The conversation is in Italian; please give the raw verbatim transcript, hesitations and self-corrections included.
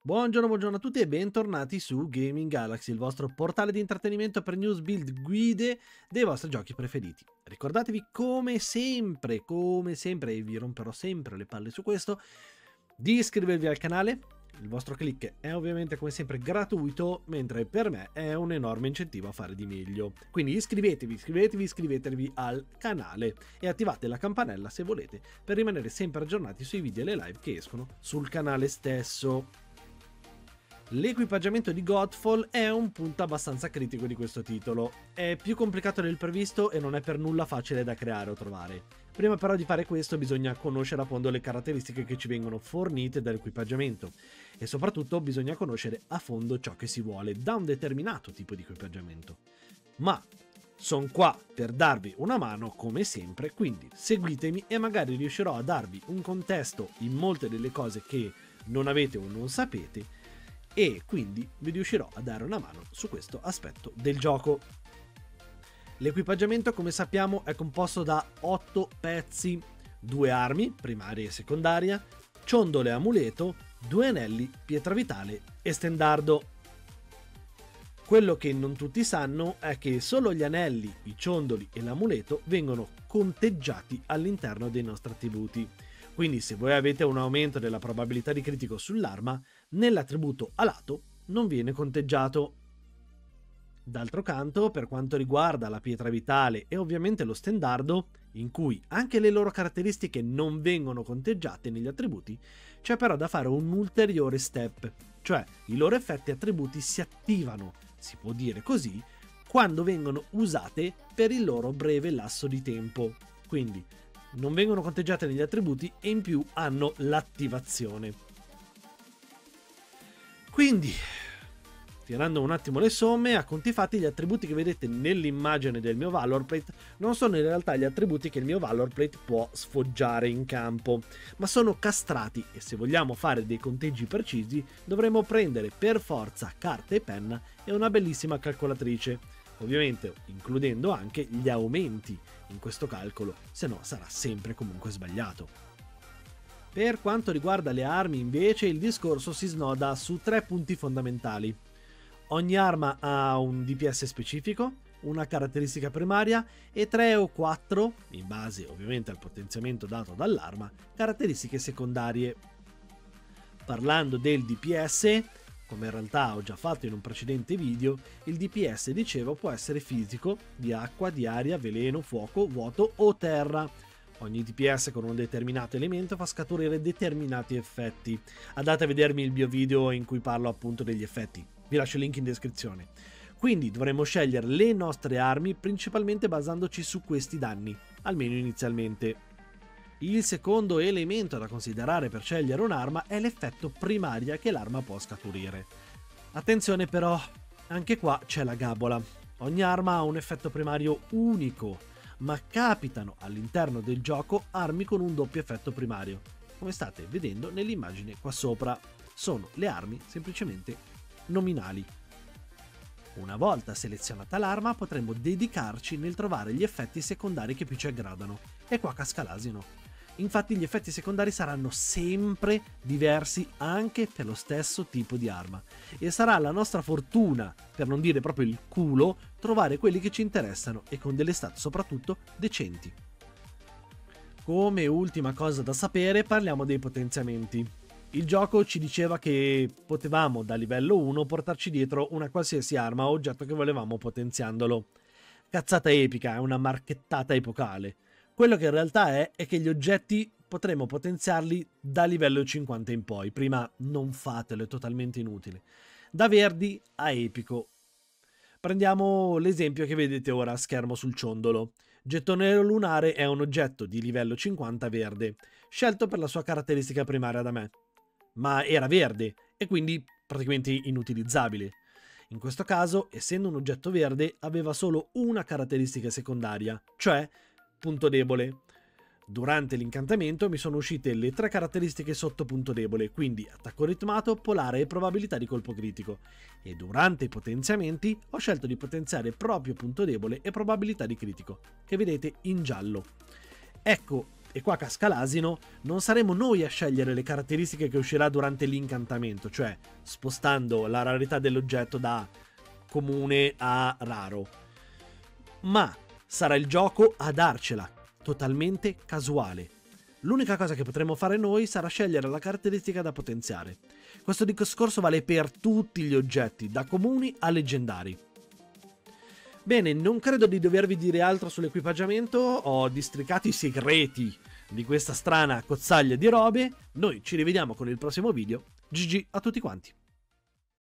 Buongiorno, buongiorno a tutti e bentornati su Gaming Galaxy, il vostro portale di intrattenimento per news, build, guide dei vostri giochi preferiti. Ricordatevi come sempre, come sempre, e vi romperò sempre le palle su questo, di iscrivervi al canale. Il vostro click è ovviamente come sempre gratuito, mentre per me è un enorme incentivo a fare di meglio. Quindi iscrivetevi, iscrivetevi, iscrivetevi al canale e attivate la campanella se volete per rimanere sempre aggiornati sui video e le live che escono sul canale stesso. L'equipaggiamento di Godfall è un punto abbastanza critico di questo titolo. È più complicato del previsto e non è per nulla facile da creare o trovare. Prima però di fare questo bisogna conoscere a fondo le caratteristiche che ci vengono fornite dall'equipaggiamento e soprattutto bisogna conoscere a fondo ciò che si vuole da un determinato tipo di equipaggiamento. Ma sono qua per darvi una mano come sempre, quindi seguitemi e magari riuscirò a darvi un contesto in molte delle cose che non avete o non sapete, e quindi vi riuscirò a dare una mano su questo aspetto del gioco. L'equipaggiamento, come sappiamo, è composto da otto pezzi: due armi, primaria e secondaria, ciondole e amuleto, due anelli, pietra vitale e stendardo. Quello che non tutti sanno è che solo gli anelli, i ciondoli e l'amuleto vengono conteggiati all'interno dei nostri attributi. Quindi se voi avete un aumento della probabilità di critico sull'arma, nell'attributo a lato non viene conteggiato. D'altro canto, per quanto riguarda la pietra vitale e ovviamente lo stendardo, in cui anche le loro caratteristiche non vengono conteggiate negli attributi, c'è però da fare un ulteriore step, cioè i loro effetti attributi si attivano, si può dire così, quando vengono usate per il loro breve lasso di tempo. Quindi non vengono conteggiate negli attributi e in più hanno l'attivazione. Quindi, tirando un attimo le somme, a conti fatti gli attributi che vedete nell'immagine del mio Valor Plate non sono in realtà gli attributi che il mio Valor Plate può sfoggiare in campo, ma sono castrati e se vogliamo fare dei conteggi precisi dovremo prendere per forza carta e penna e una bellissima calcolatrice. Ovviamente includendo anche gli aumenti in questo calcolo, se no sarà sempre comunque sbagliato. Per quanto riguarda le armi invece il discorso si snoda su tre punti fondamentali. Ogni arma ha un D P S specifico, una caratteristica primaria e tre o quattro, in base ovviamente al potenziamento dato dall'arma, caratteristiche secondarie. Parlando del D P S, come in realtà ho già fatto in un precedente video, il D P S, dicevo, può essere fisico, di acqua, di aria, veleno, fuoco, vuoto o terra. Ogni D P S con un determinato elemento fa scaturire determinati effetti. Andate a vedermi il mio video in cui parlo appunto degli effetti, vi lascio il link in descrizione. Quindi dovremo scegliere le nostre armi principalmente basandoci su questi danni, almeno inizialmente. Il secondo elemento da considerare per scegliere un'arma è l'effetto primaria che l'arma può scaturire. Attenzione però, anche qua c'è la gabola. Ogni arma ha un effetto primario unico, ma capitano all'interno del gioco armi con un doppio effetto primario, come state vedendo nell'immagine qua sopra. Sono le armi semplicemente nominali. Una volta selezionata l'arma potremo dedicarci nel trovare gli effetti secondari che più ci aggradano, e qua casca l'asino. Infatti gli effetti secondari saranno sempre diversi anche per lo stesso tipo di arma e sarà la nostra fortuna, per non dire proprio il culo, trovare quelli che ci interessano e con delle stat soprattutto decenti. Come ultima cosa da sapere parliamo dei potenziamenti. Il gioco ci diceva che potevamo da livello uno portarci dietro una qualsiasi arma o oggetto che volevamo potenziandolo. Cazzata epica, è una marchettata epocale. Quello che in realtà è, è che gli oggetti potremo potenziarli da livello cinquanta in poi, prima non fatelo, è totalmente inutile. Da verdi a epico. Prendiamo l'esempio che vedete ora a schermo sul ciondolo. Gettonero lunare è un oggetto di livello cinquanta verde, scelto per la sua caratteristica primaria da me, ma era verde e quindi praticamente inutilizzabile. In questo caso, essendo un oggetto verde, aveva solo una caratteristica secondaria, cioè punto debole. Durante l'incantamento mi sono uscite le tre caratteristiche sotto punto debole, quindi attacco ritmato, polare e probabilità di colpo critico. E durante i potenziamenti ho scelto di potenziare proprio punto debole e probabilità di critico, che vedete in giallo. Ecco, e qua casca l'asino, non saremo noi a scegliere le caratteristiche che uscirà durante l'incantamento, cioè spostando la rarità dell'oggetto da comune a raro, ma sarà il gioco a darcela, totalmente casuale. L'unica cosa che potremo fare noi sarà scegliere la caratteristica da potenziare. Questo discorso vale per tutti gli oggetti, da comuni a leggendari. Bene, non credo di dovervi dire altro sull'equipaggiamento, ho districato i segreti di questa strana cozzaglia di robe. Noi ci rivediamo con il prossimo video. G G a tutti quanti.